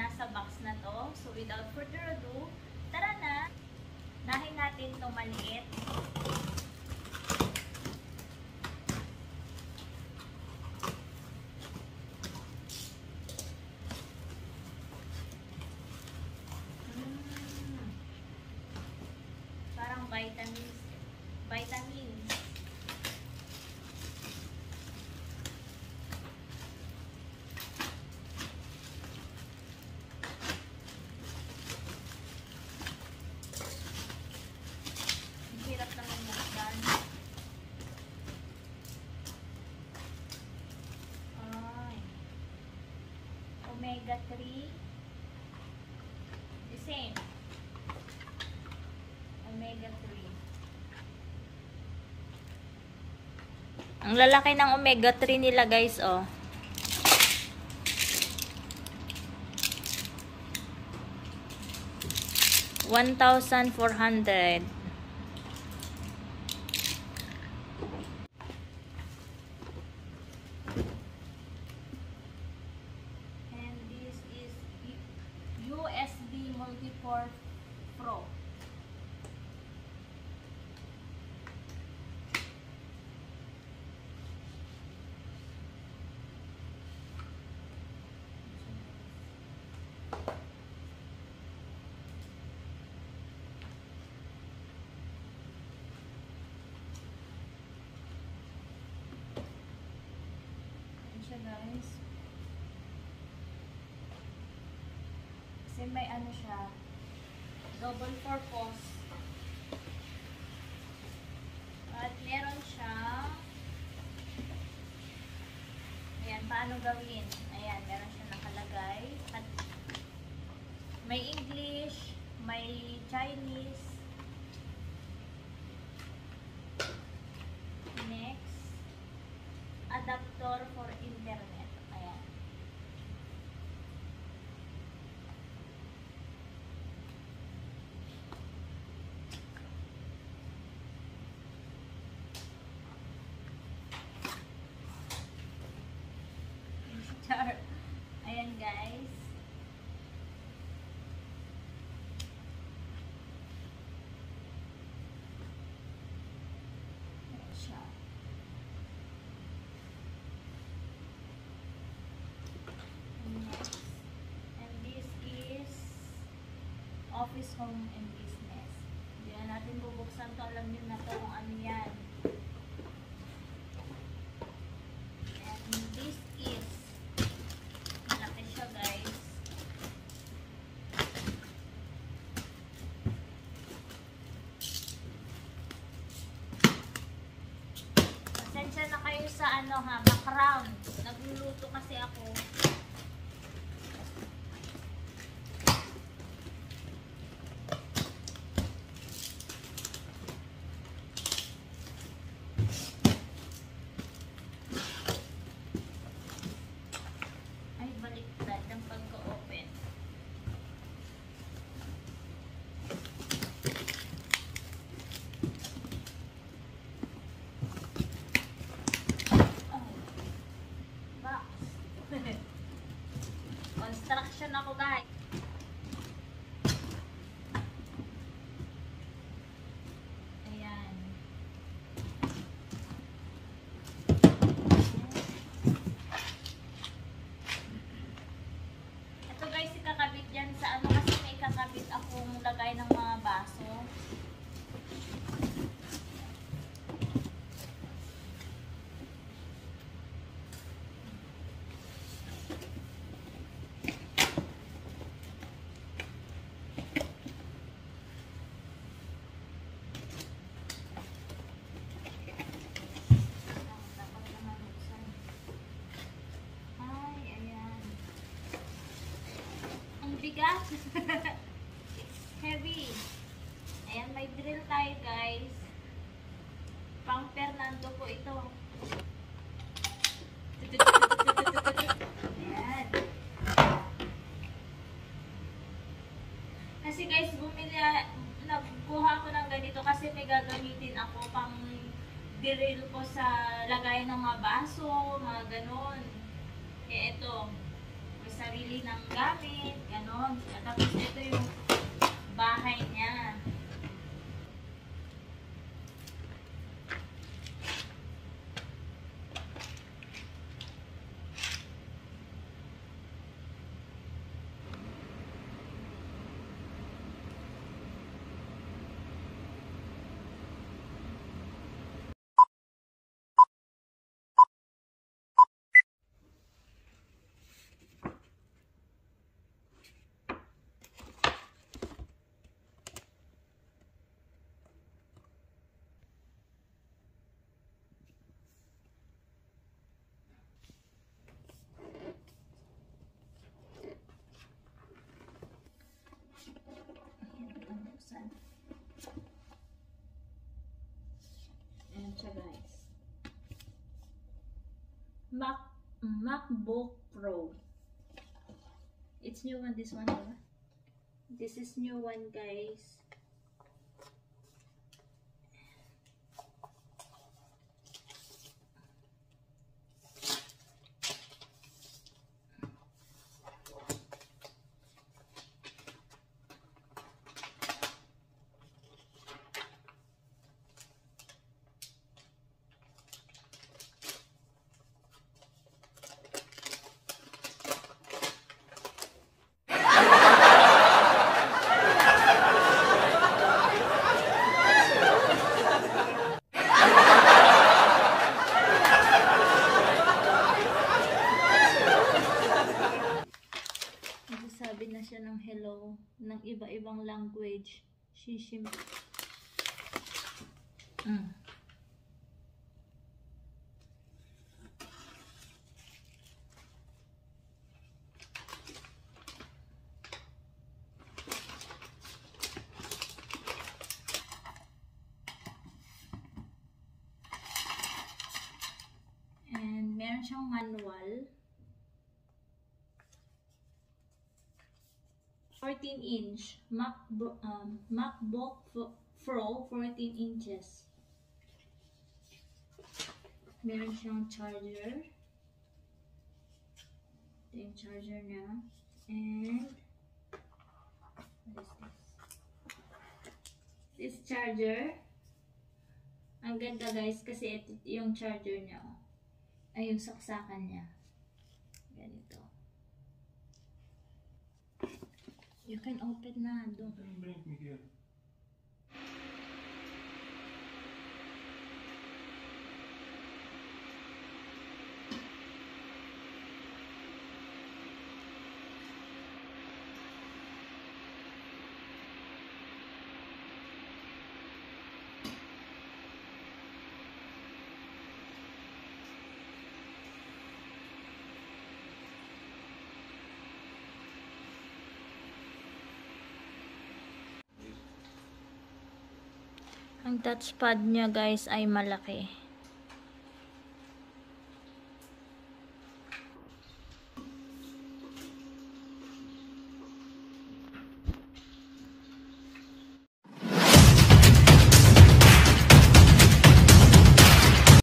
nasa box na to. So, without further ado, tara na! Nahin natin itong maliit. Parang vitamins. Hirap naman buksan. Ay. Omega 3. The same. Omega 3. Ang lalaki ng omega 3 nila, guys, oh. $1,400. USB Multi-Port Pro. Ayan siya, guys. Kasi may ano siya, double purpose. At meron siya, ayan, paano gawin? Ayan, meron siya nakalagay. At may English, may Chinese. Next, adapter for internet. Ayan. Ayan, guys. Ayan siya. Next. And this is office, home, and business. Hindi na natin bubuksan to. Alam nyo na to kung ano yan. And this is pasensya na kayo sa ano ha, background. Nagluluto kasi ako. Ay, baliktad ng pagka-open. Construction ako, guys. Ayan. Ito, guys, ikakabit yan sa ano kasi may kakabit akong lagay ng mga baso. Bigat. Heavy. Ayan, may drill tayo, guys. Pang Fernando po ito. Ayan. Kasi, guys, nagkuha ko ng ganito kasi may gagamitin ako pang drill ko sa lagay ng mga baso, mga ganon. Kaya ito, mas sarili ng gamit, ganon. Tapos ito yung bahay niya. Ayan siya guys. MacBook Pro. It's new one, this one, diba? This is new one guys. Nagsasabi na siya ng hello ng iba-ibang language. Shishim. And meron siyang manual. 14-inch MacBook Pro 14 inches. Meron siyang charger. Ito yung charger niya. And what is this? This charger. Ang ganda guys kasi ito yung charger niya. Ay yung saksakan niya. Ganito. You can open na. Don't bring me here. Ang touchpad niya guys ay malaki.